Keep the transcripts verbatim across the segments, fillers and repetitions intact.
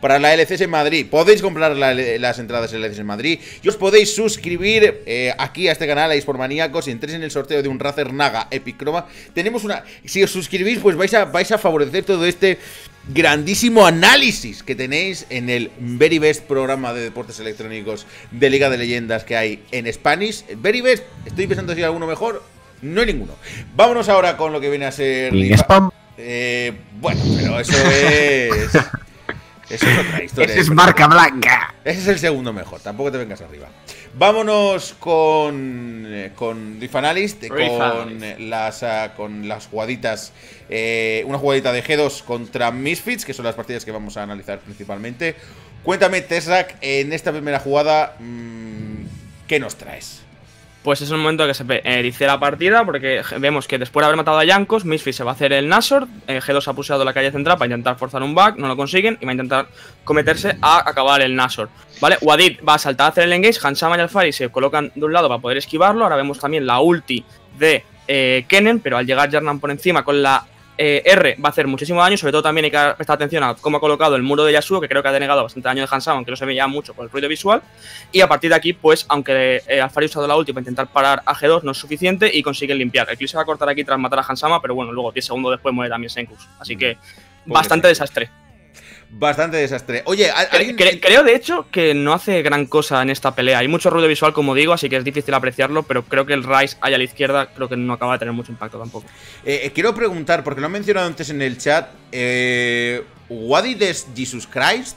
para la L C S en Madrid. Podéis comprar la, las entradas en la L C S en Madrid y os podéis suscribir eh, aquí a este canal, a eSport Maníacos, y entréis en el sorteo de un Razer Naga Epic Chroma. Tenemos una... Si os suscribís, pues vais a, vais a favorecer todo este grandísimo análisis que tenéis en el very best programa de deportes electrónicos de Liga de Leyendas que hay en Spanish. Very best, estoy pensando si hay alguno mejor. No hay ninguno. Vámonos ahora con lo que viene a ser... Spam. Eh, bueno, pero eso es... Eso es otra historia. Ese es marca blanca. Ese es el segundo mejor, tampoco te vengas arriba. Vámonos con con Riff Analyst, con las, uh, con las jugaditas, eh, una jugadita de G dos contra Misfits, que son las partidas que vamos a analizar principalmente. Cuéntame, Tesseract, en esta primera jugada, mmm, ¿qué nos traes? Pues es un momento que se eh, dice la partida, porque vemos que después de haber matado a Jankos, Misfits se va a hacer el Nashor, eh, G dos ha puseado la calle central para intentar forzar un back, no lo consiguen, y va a intentar cometerse a acabar el Nashor. ¿Vale? Wadid va a saltar a hacer el engage, Hansama y Alfari se colocan de un lado para poder esquivarlo, ahora vemos también la ulti de eh, Kennen, pero al llegar Jarnan por encima con la eh, R va a hacer muchísimo daño, sobre todo también hay que prestar atención a cómo ha colocado el muro de Yasuo, que creo que ha denegado bastante daño de Hansama, aunque no se veía mucho por el ruido visual, y a partir de aquí, pues, aunque eh, Alfari ha usado la ulti para intentar parar a G dos, no es suficiente y consiguen limpiar. El clip se va a cortar aquí tras matar a Hansama, pero bueno, luego diez segundos después muere también Senkus, así que bastante desastre. Bastante desastre. Oye, ¿alguien... Cre creo de hecho que no hace gran cosa en esta pelea. Hay mucho ruido visual, como digo, así que es difícil apreciarlo, pero creo que el Ryze ahí a la izquierda creo que no acaba de tener mucho impacto tampoco. Eh, quiero preguntar, porque lo han mencionado antes en el chat, eh, ¿Wadid es Jesus Christ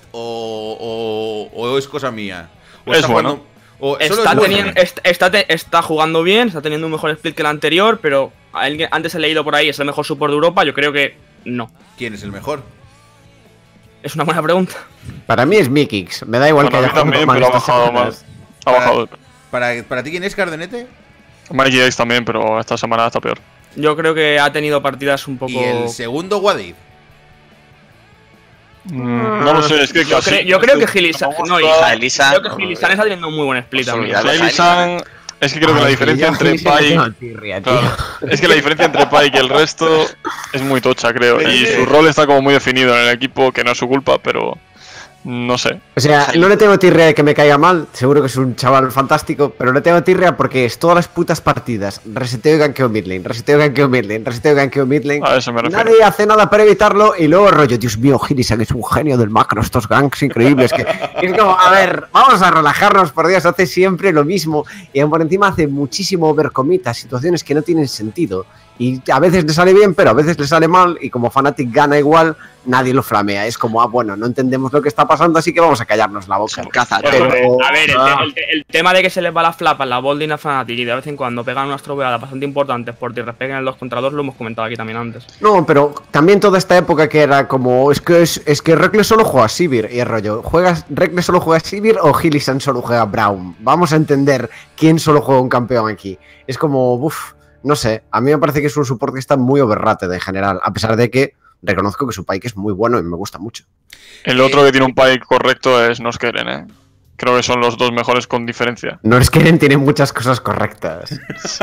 o, o, o es cosa mía? ¿O es bueno. Jugando, o está, es bueno? Teniendo, est está, te está jugando bien, está teniendo un mejor split que el anterior, pero alguien, antes he leído por ahí, es el mejor support de Europa, yo creo que no. ¿Quién es el mejor? Es una buena pregunta. Para mí es Mikix. Me da igual bueno, que haya también, pero ha bajado más. Ha Para, bajado. Para, ¿Para ti quién es Cardenete? Mikey X también, pero esta semana está peor. Yo creo que ha tenido partidas un poco... ¿Y el segundo Wadid? Mm, no lo sé, es que yo, casi, cre yo creo que Gilisan... No, hija, Lisan. Creo que Gilisan está teniendo un muy buen split también. Gilisan... Es que creo que la diferencia entre Pyke... Claro, es que la diferencia entre Pyke y el resto es muy tocha, creo. Y su rol está como muy definido en el equipo, que no es su culpa, pero... No sé. O sea, no le tengo tirria de que me caiga mal. Seguro que es un chaval fantástico. Pero le tengo tirria porque es todas las putas partidas. Reseteo y ganqueo midlane. Reseteo y ganqueo midlane. Reseteo y ganqueo midlane. A eso me refiero. Nadie hace nada para evitarlo. Y luego rollo, Dios mío, Gilisan es un genio del macro. Estos ganks increíbles. Que es como, a ver, vamos a relajarnos, por Dios. Hace siempre lo mismo. Y por encima hace muchísimo overcommit a situaciones que no tienen sentido. Y a veces le sale bien, pero a veces le sale mal. Y como Fnatic gana igual, nadie lo flamea. Es como, ah, bueno, no entendemos lo que está pasando, así que vamos a callarnos la boca. Caza, pero, pero... A ver, el, te el, te el tema de que se les va la flapa en la bolding a Fnatic y de vez en cuando pegan unas troveadas bastante importantes por ti respeguen el dos contra dos, lo hemos comentado aquí también antes. No, pero también toda esta época que era como, es que es, es que Reckless solo juega Sivir, y el rollo, ¿juegas, Reckless solo juega Sivir o Gilisan solo juega Braum? Vamos a entender quién solo juega un campeón aquí. Es como, uff. No sé, a mí me parece que es un support que está muy overrated en general, a pesar de que reconozco que su Pyke es muy bueno y me gusta mucho. El otro que tiene un Pyke correcto es Noskeren, ¿eh? Creo que son los dos mejores con diferencia. Noskeren tiene muchas cosas correctas.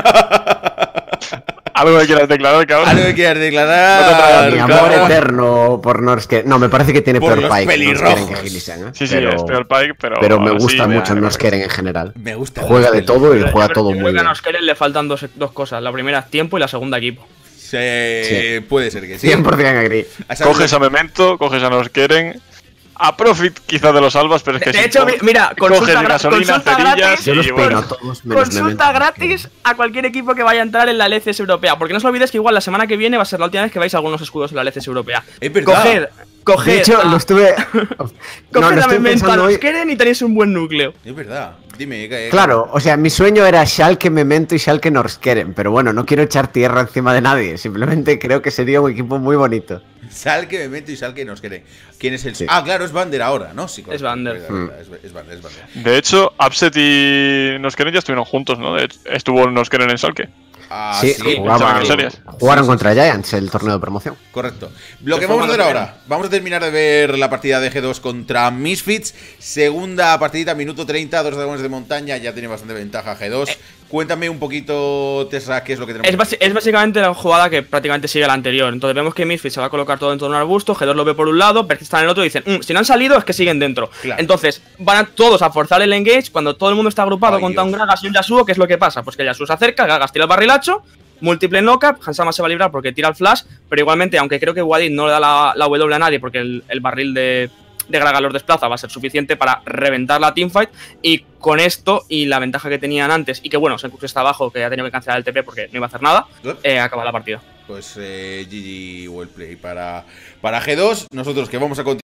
¿Algo que quieras declarar, cabrón? ¿Algo que quieras declarar? No mi amor cabrón. eterno por Noskeren. No, me parece que tiene por peor Pyke Noskeren que Gilisan, ¿eh? Sí, sí, pero, es peor Pyke, pero... Pero me gusta sí, mucho me Noskeren en general. Me gusta. Juega de todo y yo, juega yo, todo yo muy bien. A Noskeren le faltan dos, dos cosas. La primera es tiempo y la segunda equipo. Sí, sí. Puede ser que sí. cien por cien agree. Coges a Memento, coges a Noskeren... A Profit quizás de los albas, pero es que de si hecho, mira, consulta, gasolina, consulta gratis, y bueno, a todos consulta gratis a cualquier equipo que vaya a entrar en la L C S europea, porque no os olvidéis que igual la semana que viene va a ser la última vez que vais a algunos escudos en la L C S europea. Es verdad. Coger, coger, de hecho, a, lo estuve coger no, a Memento a Noskeren y tenéis un buen núcleo. Es verdad. Dime, que, claro, o sea, mi sueño era Schalke, Memento y Schalke Noskeren, pero bueno, no quiero echar tierra encima de nadie, simplemente creo que sería un equipo muy bonito. Schalke, Memento y Schalke Noskeren. ¿Quién es el...? Sí. Ah, claro, es Bander ahora, ¿no? Sí, es Bander. Mm. Es, es Bander, es Bander. De hecho, Upset y Noskeren ya estuvieron juntos, ¿no? De hecho, estuvo Noskeren en Schalke. Ah, sí, sí, jugaban, jugaron sí, sí, contra sí. Giants el torneo de promoción. Correcto. Lo que vamos a hacer ahora, vamos a terminar de ver la partida de G dos contra Misfits. Segunda partidita, minuto treinta, dos dragones de montaña, ya tiene bastante ventaja G dos. Eh, Cuéntame un poquito, Tessa, qué es lo que tenemos. Es, basi es básicamente la jugada que prácticamente sigue la anterior. Entonces vemos que Misfits se va a colocar todo dentro de un arbusto, G dos lo ve por un lado, Percy está en el otro y dicen, mmm, si no han salido es que siguen dentro. Claro. Entonces van a todos a forzar el engage cuando todo el mundo está agrupado Ay, contra Dios. un Gragas y un Yasuo. ¿Qué es lo que pasa? Pues que Yasuo se acerca, Gragas tira el barrilacho, múltiple knock-up, Hansama se va a librar porque tira el flash, pero igualmente, aunque creo que Wadid no le da la, la W a nadie porque el, el barril de, de Gragas los desplaza, va a ser suficiente para reventar la teamfight. Y con esto y la ventaja que tenían antes, y que bueno, Senkus está abajo, que ha tenido que cancelar el T P porque no iba a hacer nada, eh, acaba la partida. Pues eh, G G well play para, para G dos. Nosotros que vamos a continuar.